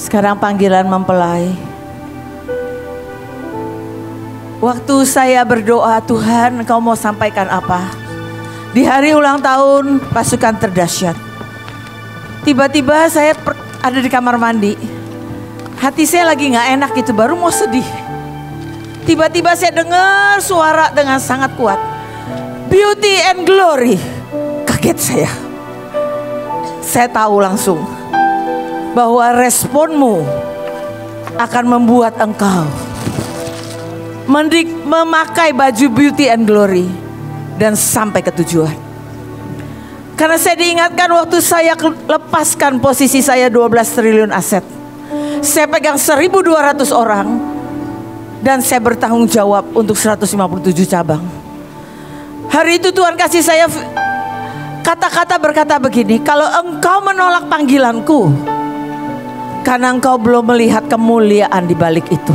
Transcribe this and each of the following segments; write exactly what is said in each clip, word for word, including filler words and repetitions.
Sekarang panggilan mempelai. Waktu saya berdoa, Tuhan Engkau mau sampaikan apa? Di hari ulang tahun pasukan terdahsyat. Tiba-tiba saya ada di kamar mandi. Hati saya lagi gak enak gitu, baru mau sedih. Tiba-tiba saya dengar suara dengan sangat kuat. Beauty and glory. Kaget saya. Saya tahu langsung bahwa responmu akan membuat engkau mendik, memakai baju beauty and glory dan sampai ke tujuan. Karena saya diingatkan waktu saya lepaskan posisi saya dua belas triliun aset. Saya pegang seribu dua ratus orang dan saya bertanggung jawab untuk seratus lima puluh tujuh cabang. Hari itu Tuhan kasih saya kata-kata berkata begini, kalau engkau menolak panggilanku karena engkau belum melihat kemuliaan di balik itu.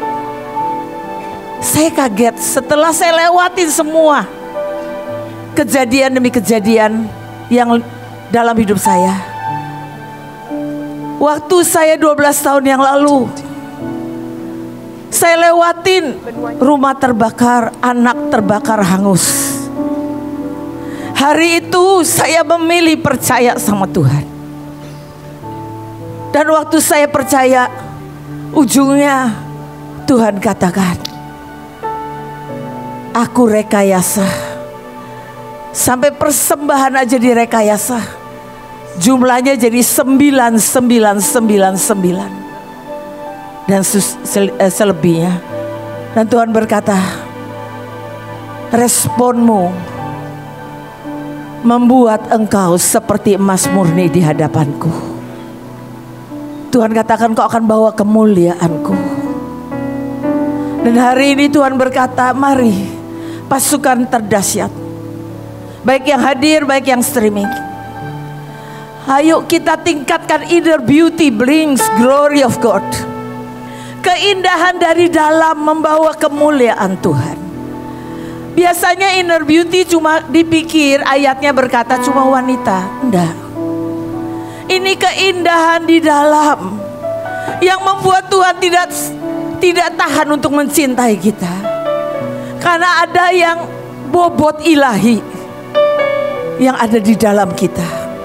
Saya kaget setelah saya lewatin semua kejadian demi kejadian yang dalam hidup saya. Waktu saya dua belas tahun yang lalu, saya lewatin rumah terbakar, anak terbakar hangus. Hari itu saya memilih percaya sama Tuhan. Dan waktu saya percaya, ujungnya Tuhan katakan, aku rekayasa. Sampai persembahan aja direkayasa. Jumlahnya jadi sembilan sembilan sembilan sembilan. Dan selebihnya. Dan Tuhan berkata, responmu membuat engkau seperti emas murni di hadapanku. Tuhan katakan kau akan bawa kemuliaanku. Dan hari ini Tuhan berkata, mari pasukan terdahsyat, baik yang hadir, baik yang streaming, ayo kita tingkatkan inner beauty brings glory of God. Keindahan dari dalam membawa kemuliaan Tuhan. Biasanya inner beauty cuma dipikir ayatnya berkata cuma wanita. Enggak. Ini keindahan di dalam yang membuat Tuhan tidak tidak tahan untuk mencintai kita. Karena ada yang bobot ilahi yang ada di dalam kita.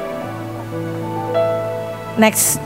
Next.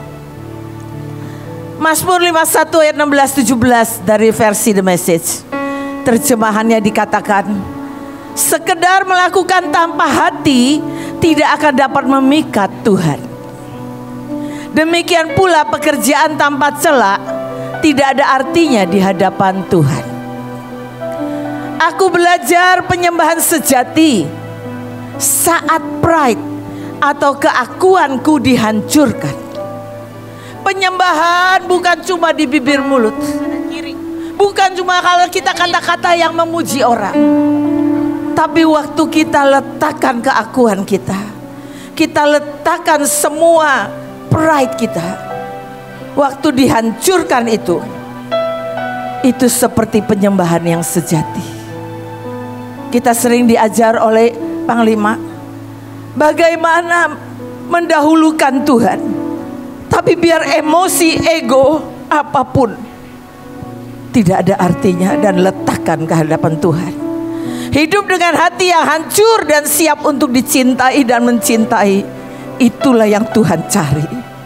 Mazmur lima puluh satu ayat enam belas tujuh belas dari versi The Message. Terjemahannya dikatakan, sekedar melakukan tanpa hati tidak akan dapat memikat Tuhan. Demikian pula pekerjaan tanpa celah tidak ada artinya di hadapan Tuhan. Aku belajar penyembahan sejati saat pride atau keakuanku dihancurkan. Penyembahan bukan cuma di bibir mulut, bukan cuma kalau kita kata-kata yang memuji orang, tapi waktu kita letakkan keakuan kita, kita letakkan semua pride kita, waktu dihancurkan itu, itu seperti penyembahan yang sejati. Kita sering diajar oleh Panglima bagaimana mendahulukan Tuhan, tapi biar emosi, ego, apapun tidak ada artinya dan letakkan ke hadapan Tuhan. Hidup dengan hati yang hancur dan siap untuk dicintai dan mencintai, itulah yang Tuhan cari.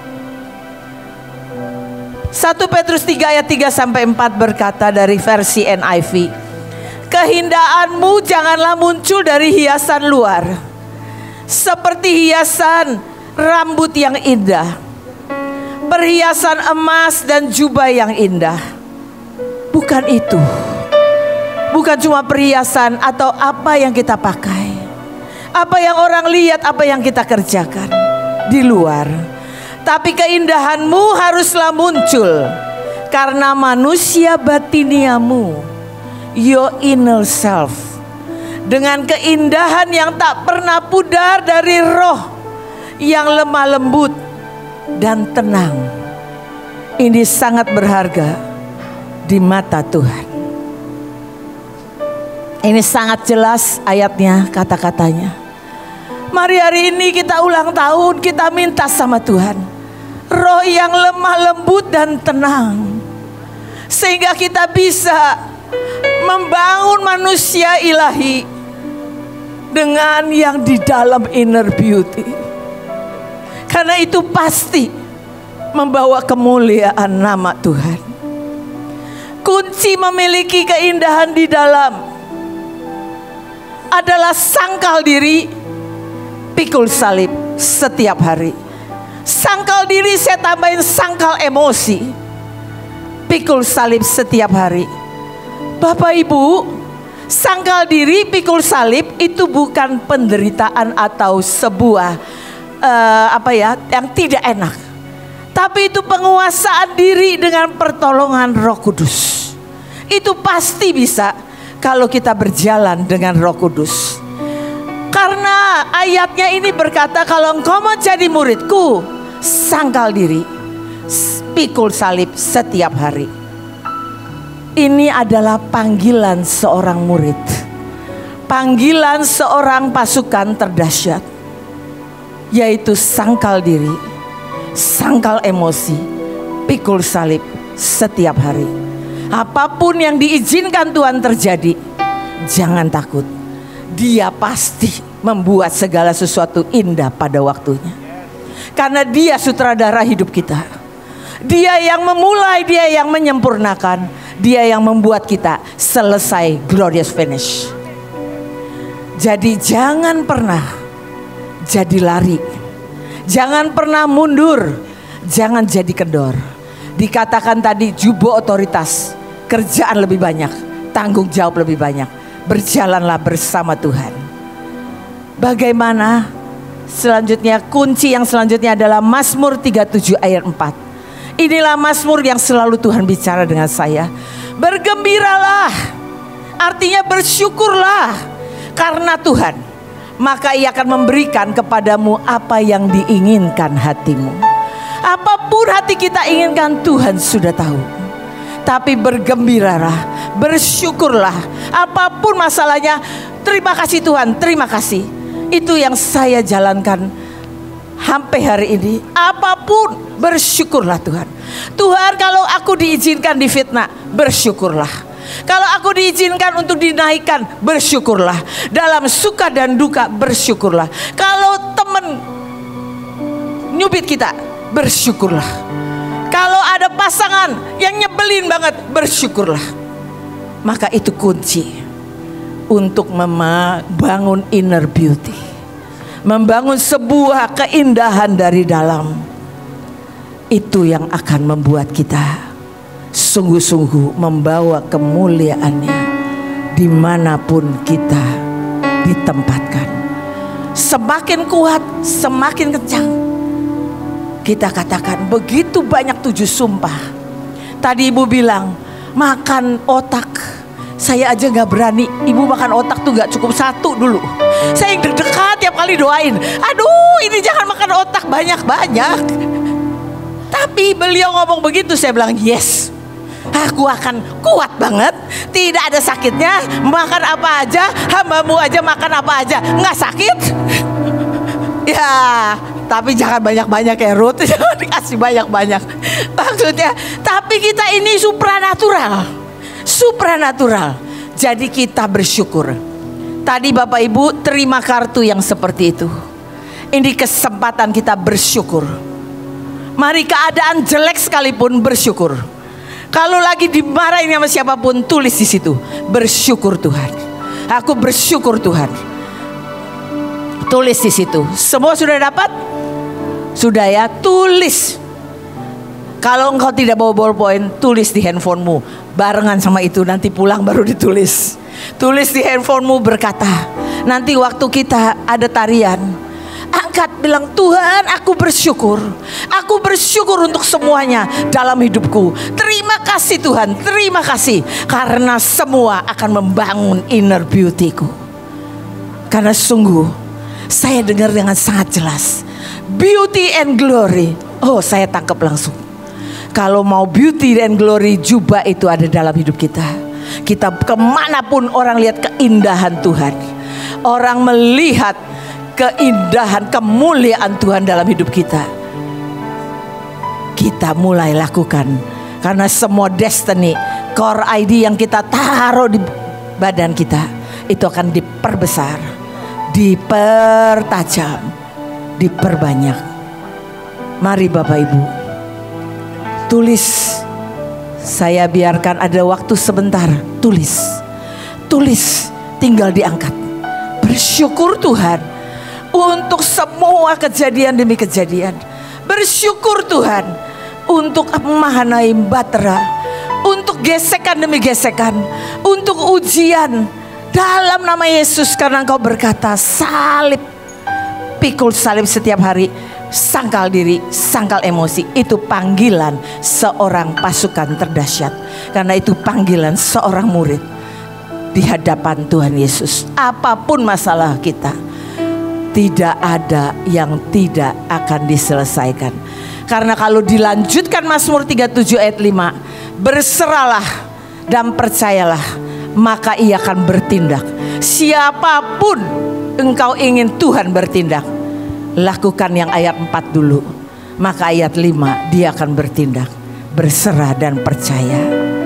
satu Petrus tiga ayat tiga sampai empat berkata dari versi N I V, keindahanmu janganlah muncul dari hiasan luar, seperti hiasan rambut yang indah, perhiasan emas dan jubah yang indah. Bukan itu. Bukan cuma perhiasan atau apa yang kita pakai, apa yang orang lihat, apa yang kita kerjakan di luar. Tapi keindahanmu haruslah muncul karena manusia batiniamu, your inner self, dengan keindahan yang tak pernah pudar dari roh yang lemah lembut dan tenang. Ini sangat berharga di mata Tuhan. Ini sangat jelas ayatnya, kata-katanya. Mari hari ini kita ulang tahun, kita minta sama Tuhan, roh yang lemah lembut dan tenang, sehingga kita bisa membangun manusia ilahi dengan yang di dalam inner beauty. Karena itu pasti membawa kemuliaan nama Tuhan. Kunci memiliki keindahan di dalam adalah sangkal diri, pikul salib setiap hari. Sangkal diri saya tambahin sangkal emosi, pikul salib setiap hari. Bapak Ibu, sangkal diri, pikul salib itu bukan penderitaan atau sebuah uh, apa ya yang tidak enak, tapi itu penguasaan diri dengan pertolongan Roh Kudus. Itu pasti bisa kalau kita berjalan dengan Roh Kudus. Karena ayatnya ini berkata, kalau engkau mau jadi muridku, sangkal diri, pikul salib setiap hari. Ini adalah panggilan seorang murid, panggilan seorang pasukan terdahsyat, yaitu sangkal diri, sangkal emosi, pikul salib setiap hari. Apapun yang diizinkan Tuhan terjadi, jangan takut. Dia pasti membuat segala sesuatu indah pada waktunya. Karena Dia sutradara hidup kita. Dia yang memulai, Dia yang menyempurnakan, Dia yang membuat kita selesai glorious finish. Jadi jangan pernah jadi lari, jangan pernah mundur, jangan jadi kendor. Dikatakan tadi jubo otoritas, kerjaan lebih banyak, tanggung jawab lebih banyak. Berjalanlah bersama Tuhan. Bagaimana selanjutnya? Kunci yang selanjutnya adalah Mazmur tiga puluh tujuh ayat empat. Inilah Mazmur yang selalu Tuhan bicara dengan saya. Bergembiralah, artinya bersyukurlah karena Tuhan, maka Ia akan memberikan kepadamu apa yang diinginkan hatimu. Apapun hati kita inginkan, Tuhan sudah tahu. Tapi bergembiralah, bersyukurlah. Apapun masalahnya, terima kasih Tuhan, terima kasih. Itu yang saya jalankan sampai hari ini. Apapun, bersyukurlah Tuhan. Tuhan, kalau aku diizinkan difitnah, bersyukurlah. Kalau aku diizinkan untuk dinaikkan, bersyukurlah. Dalam suka dan duka, bersyukurlah. Kalau teman nyubit kita, bersyukurlah. Kalau ada pasangan yang nyebelin banget, bersyukurlah. Maka itu kunci untuk membangun inner beauty, membangun sebuah keindahan dari dalam. Itu yang akan membuat kita sungguh-sungguh membawa kemuliaannya dimanapun kita ditempatkan. Semakin kuat, semakin kencang. Kita katakan begitu banyak tujuh sumpah. Tadi ibu bilang makan otak, saya aja gak berani. Ibu makan otak tuh gak cukup satu dulu. Saya yang deg-degan tiap kali doain, aduh ini jangan makan otak banyak-banyak. Tapi beliau ngomong begitu, saya bilang yes, aku akan kuat banget, tidak ada sakitnya. Makan apa aja, hambamu aja makan apa aja, gak sakit. Ya, tapi jangan banyak-banyak ya Ruth, jangan dikasih banyak-banyak. Maksudnya, tapi kita ini supranatural, supranatural. Jadi kita bersyukur. Tadi Bapak Ibu terima kartu yang seperti itu. Ini kesempatan kita bersyukur. Mari keadaan jelek sekalipun bersyukur. Kalau lagi dimarahin sama siapapun, tulis di situ, bersyukur Tuhan. Aku bersyukur Tuhan. Tulis di situ. Semua sudah dapat? Sudah ya, tulis. Kalau engkau tidak bawa ballpoint, tulis di handphonemu. Barengan sama itu, nanti pulang baru ditulis. Tulis di handphonemu berkata, nanti waktu kita ada tarian, angkat bilang, Tuhan aku bersyukur. Aku bersyukur untuk semuanya dalam hidupku. Terima kasih Tuhan, terima kasih. Karena semua akan membangun inner beauty-ku. Karena sungguh saya dengar dengan sangat jelas, beauty and glory. Oh, saya tangkap langsung. Kalau mau beauty and glory, jubah itu ada dalam hidup kita. Kita kemanapun orang lihat keindahan Tuhan, orang melihat keindahan, kemuliaan Tuhan dalam hidup kita. kita mulai lakukan. Karena semua destiny, core I D yang kita taruh di badan kita, itu akan diperbesar, dipertajam, diperbanyak. Mari Bapak Ibu, tulis. Saya biarkan ada waktu sebentar. Tulis, tulis, tinggal diangkat. Bersyukur Tuhan untuk semua kejadian demi kejadian. Bersyukur Tuhan untuk Mahanaim Batra, untuk gesekan demi gesekan, untuk ujian dalam nama Yesus. Karena Engkau berkata, salib, pikul salib setiap hari, sangkal diri, sangkal emosi. Itu panggilan seorang pasukan terdahsyat. Karena itu panggilan seorang murid di hadapan Tuhan Yesus. Apapun masalah kita, tidak ada yang tidak akan diselesaikan. Karena kalau dilanjutkan Mazmur tiga puluh tujuh ayat lima, berserahlah dan percayalah, maka ia akan bertindak. Siapapun engkau ingin Tuhan bertindak, lakukan yang ayat empat dulu. Maka ayat lima, dia akan bertindak. Berserah dan percaya.